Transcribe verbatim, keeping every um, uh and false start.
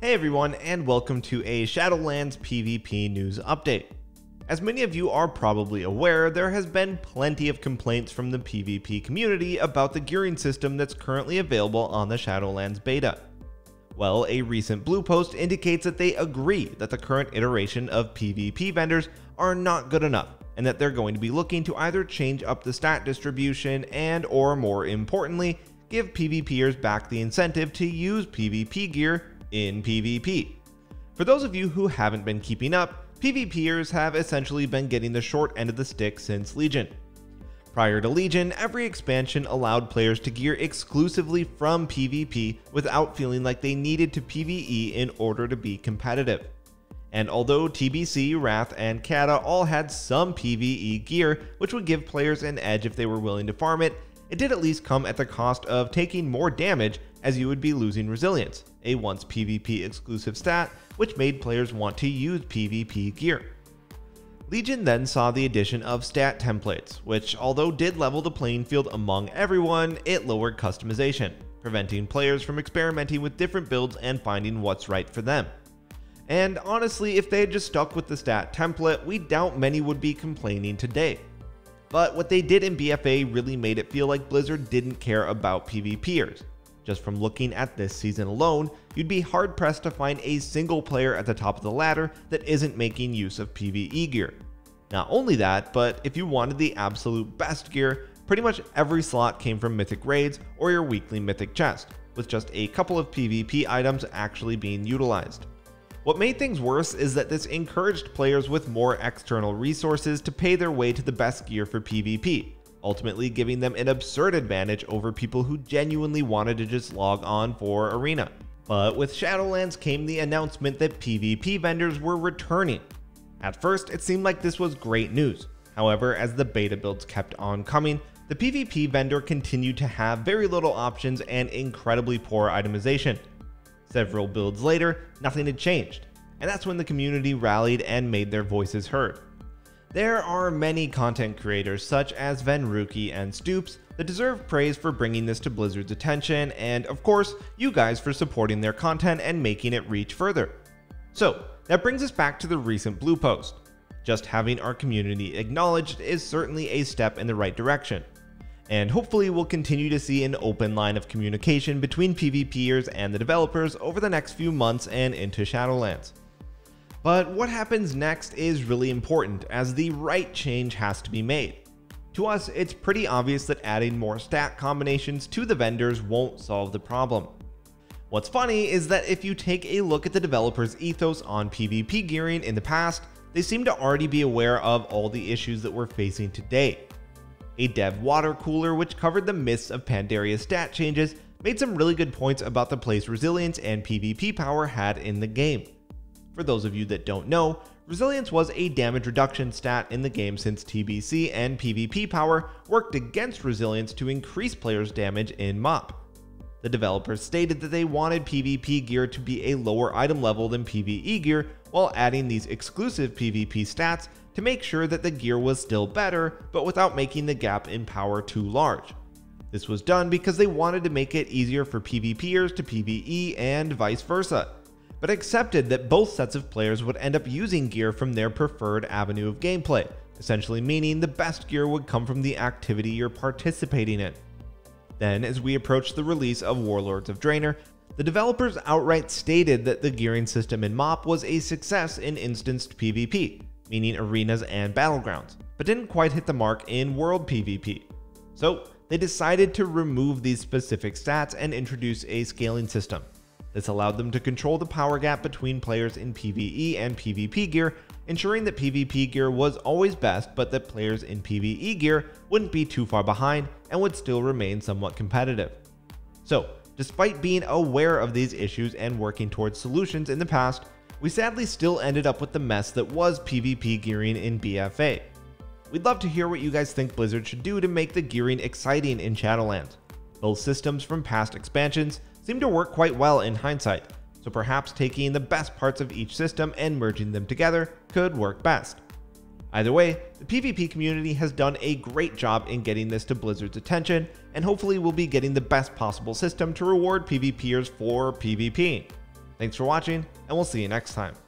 Hey everyone, and welcome to a Shadowlands PvP news update. As many of you are probably aware, there has been plenty of complaints from the PvP community about the gearing system that's currently available on the Shadowlands beta. Well, a recent blue post indicates that they agree that the current iteration of PvP vendors are not good enough, and that they're going to be looking to either change up the stat distribution and, or more importantly, give PvPers back the incentive to use PvP gear in PvP. For those of you who haven't been keeping up, PvPers have essentially been getting the short end of the stick since Legion. Prior to Legion, every expansion allowed players to gear exclusively from PvP without feeling like they needed to PvE in order to be competitive. And although T B C, Wrath, and Kata all had some PvE gear which would give players an edge if they were willing to farm it, it did at least come at the cost of taking more damage, as you would be losing Resilience, a once PvP exclusive stat which made players want to use PvP gear. Legion then saw the addition of stat templates, which although did level the playing field among everyone, it lowered customization, preventing players from experimenting with different builds and finding what's right for them. And honestly, if they had just stuck with the stat template, we doubt many would be complaining today. But what they did in B F A really made it feel like Blizzard didn't care about PvPers. Just from looking at this season alone, you'd be hard pressed to find a single player at the top of the ladder that isn't making use of PvE gear. Not only that, but if you wanted the absolute best gear, pretty much every slot came from Mythic Raids or your weekly Mythic chest, with just a couple of PvP items actually being utilized. What made things worse is that this encouraged players with more external resources to pay their way to the best gear for PvP, ultimately giving them an absurd advantage over people who genuinely wanted to just log on for Arena. But with Shadowlands came the announcement that PvP vendors were returning. At first, it seemed like this was great news. However, as the beta builds kept on coming, the PvP vendor continued to have very little options and incredibly poor itemization. Several builds later, nothing had changed, and that's when the community rallied and made their voices heard. There are many content creators such as Venruki and Stoops that deserve praise for bringing this to Blizzard's attention, and of course, you guys for supporting their content and making it reach further. So, that brings us back to the recent blue post. Just having our community acknowledged is certainly a step in the right direction. And hopefully we'll continue to see an open line of communication between PvPers and the developers over the next few months and into Shadowlands. But what happens next is really important, as the right change has to be made. To us, it's pretty obvious that adding more stat combinations to the vendors won't solve the problem. What's funny is that if you take a look at the developers' ethos on PvP gearing in the past, they seem to already be aware of all the issues that we're facing today. A dev water cooler which covered the myths of Pandaria stat changes made some really good points about the place Resilience and PvP power had in the game. For those of you that don't know, Resilience was a damage reduction stat in the game since T B C and PvP power worked against Resilience to increase players' damage in MoP. The developers stated that they wanted PvP gear to be a lower item level than PvE gear while adding these exclusive PvP stats to make sure that the gear was still better, but without making the gap in power too large. This was done because they wanted to make it easier for PvPers to PvE and vice versa, but accepted that both sets of players would end up using gear from their preferred avenue of gameplay, essentially meaning the best gear would come from the activity you're participating in. Then, as we approached the release of Warlords of Draenor, the developers outright stated that the gearing system in MoP was a success in instanced PvP, meaning arenas and battlegrounds, but didn't quite hit the mark in world PvP. So they decided to remove these specific stats and introduce a scaling system. This allowed them to control the power gap between players in PvE and PvP gear, ensuring that PvP gear was always best, but that players in PvE gear wouldn't be too far behind and would still remain somewhat competitive. So, despite being aware of these issues and working towards solutions in the past, we sadly still ended up with the mess that was PvP gearing in B F A. We'd love to hear what you guys think Blizzard should do to make the gearing exciting in Shadowlands. Both systems from past expansions seem to work quite well in hindsight, so perhaps taking the best parts of each system and merging them together could work best. Either way, the PvP community has done a great job in getting this to Blizzard's attention, and hopefully we'll be getting the best possible system to reward PvPers for PvPing. Thanks for watching, and we'll see you next time.